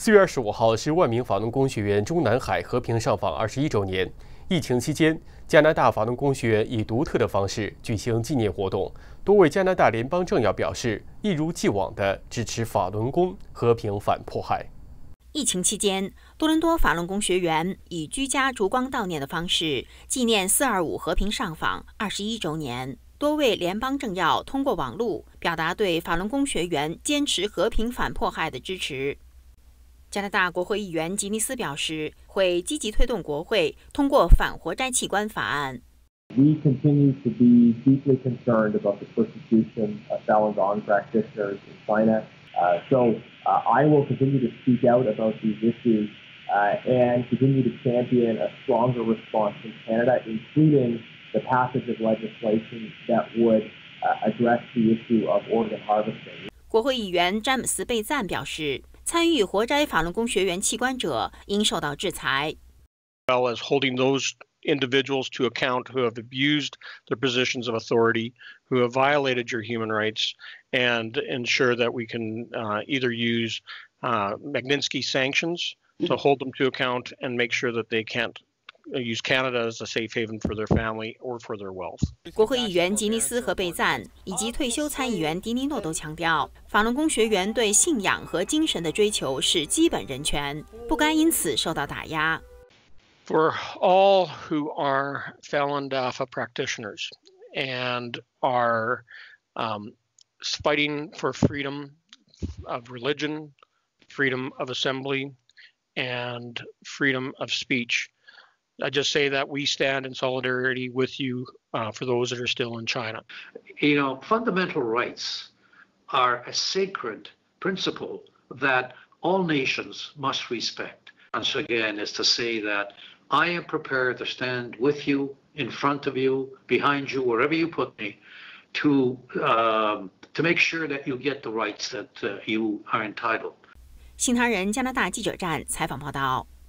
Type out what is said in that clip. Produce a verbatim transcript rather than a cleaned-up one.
四月二十五号是万名法轮功学员中南海和平上访二十一周年。疫情期间，加拿大法轮功学员以独特的方式举行纪念活动，多位加拿大联邦政要表示一如既往地支持法轮功和平反迫害。 疫情期间，多伦多法轮功学员以居家烛光悼念的方式纪念四二五和平上访二十一周年。多位联邦政要通过网络表达对法轮功学员坚持和平反迫害的支持。加拿大国会议员吉尼斯表示，会积极推动国会通过反活摘器官法案。 We continue to be deeply concerned about the persecution of Falun Gong practitioners in China. Uh, so uh, I will continue to speak out about these issues uh, and continue to champion a stronger response in Canada, including the passage of legislation that would uh, address the issue of organ harvesting. 国会议员詹姆斯·贝赞表示，参与活摘法轮功学员器官者应受到制裁。 As well as holding those individuals to account who have abused their positions of authority, who have violated your human rights, and ensure that we can uh, either use uh, Magnitsky sanctions to hold them to account and make sure that they can't use Canada as a safe haven for their family or for their wealth. 国会议员吉尼斯和贝赞以及退休参议员迪尼诺都强调，法轮功学员对信仰和精神的追求是基本人权，不该因此受到打压。 For all who are Falun Dafa practitioners and are um, fighting for freedom of religion, freedom of assembly, and freedom of speech, I just say that we stand in solidarity with you uh, for those that are still in China. You know, fundamental rights are a sacred principle that all nations must respect. Once again, is to say that I am prepared to stand with you, in front of you, behind you, wherever you put me, to um, to make sure that you get the rights that uh, you are entitled. 新唐人加拿大记者站采访报道。